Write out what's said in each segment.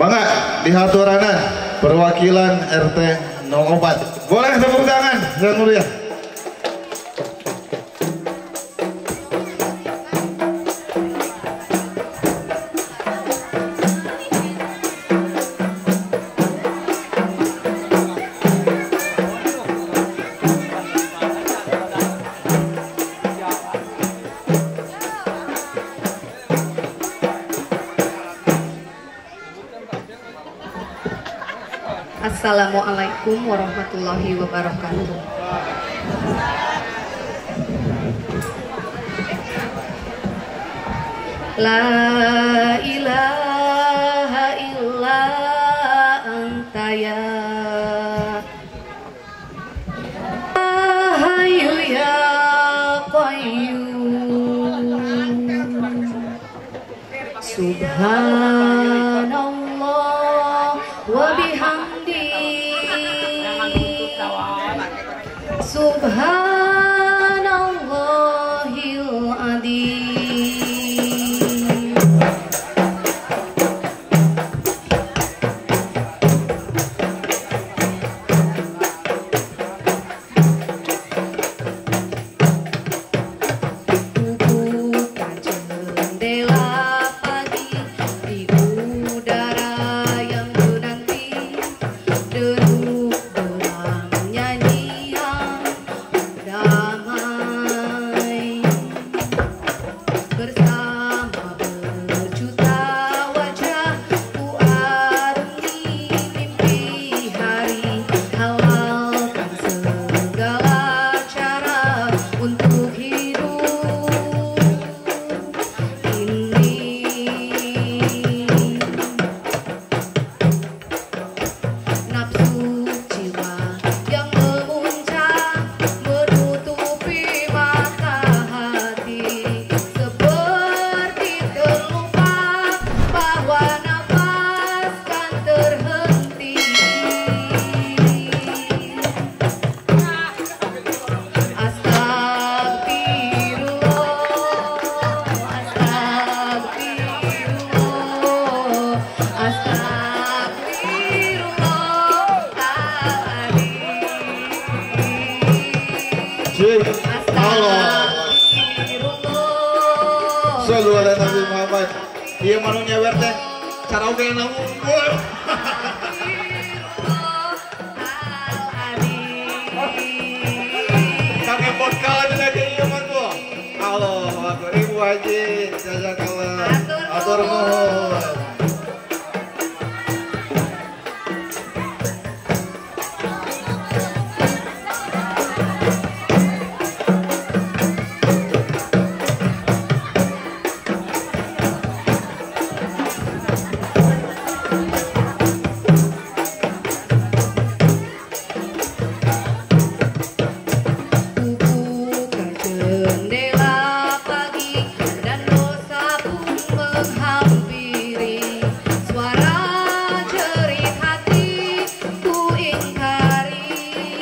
Bangga dihaturanna perwakilan RT 04. Boleh tepuk tangan yang mulia. Assalamualaikum warahmatullahi wabarakatuh. La ilaha illa anta ya Hayyu ya Qayyum. Subhanallah wa bihamdi Subhanallahil adzim. Buka jendela pagi di udara yang menanti, duduk dalam nyanyian damai bersama berjuta wajah ku arungi mimpi hari, halalkan segala cara untuk hidup ini. Nafsu jiwa yang memuncak menutupi mata hati, seperti terlupa bahwa nafas kan terhenti. Sallu ala Nabi Muhammad. Ieu mah nu nyewer teh karaoke na unggul. Kake vodka lagi ieu mah tuh. Allahu akbar. Ibu Haji, jazakallah. Atur nuhun. Buka jendela pagi dan dosa pun menghampiri, suara jerit hati ku ingkari.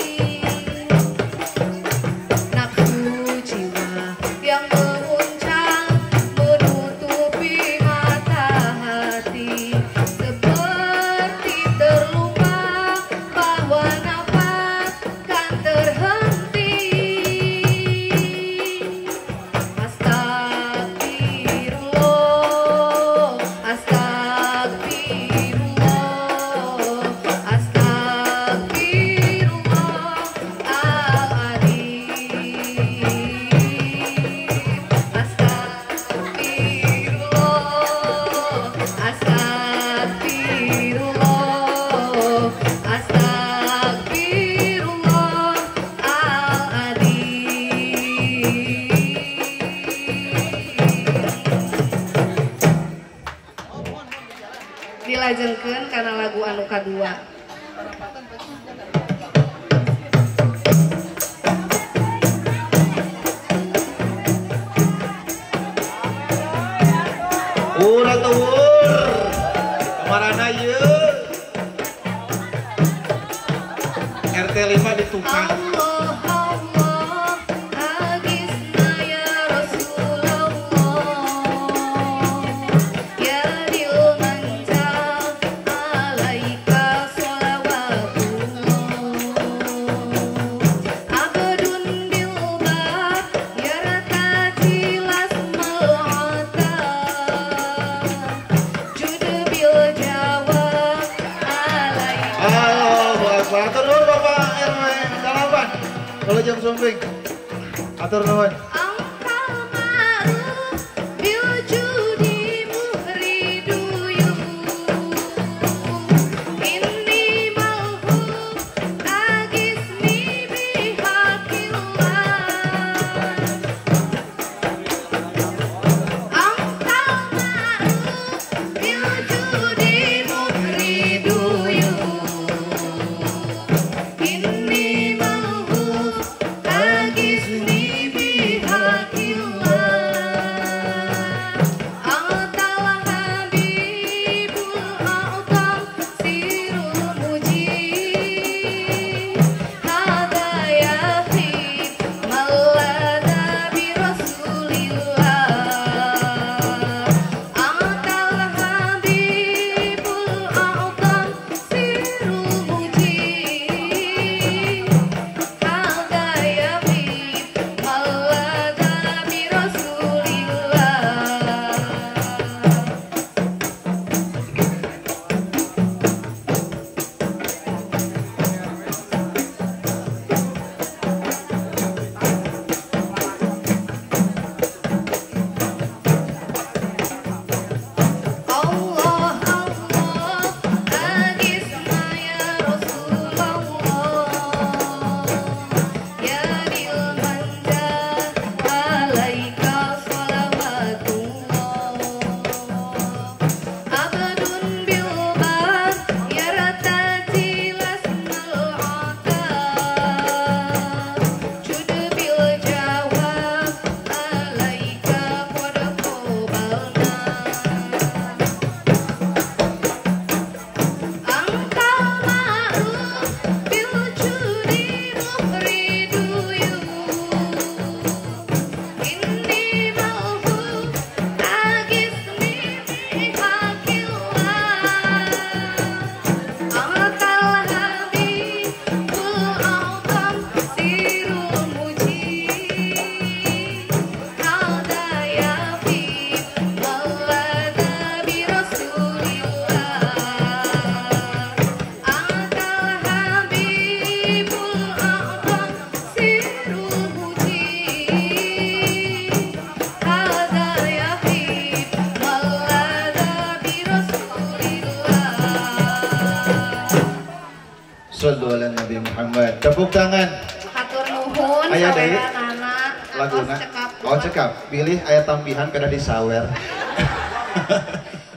Nafsu jiwa yang memuncak menutupi mata hati, seperti terlupa bahwa nafas kan terhenti. Astagfirullah, astagfirullah, astagfirullahaladzim. Astagfirullah, astagfirullahaladzim. Dilajengkeun karena lagu anu kadua. Udah tuh. Kamarana ieu. RT 5 ditukar. Allah Allah, agisna ya Rasulullah, ya dilmanja jam sumping. Atur nuhun. Sallu ala Nabi Muhammad. Tepuk tangan. Hatur nuhun. Aya deui laguna. Oh cekap. Pilih aya tambihan pada disawer.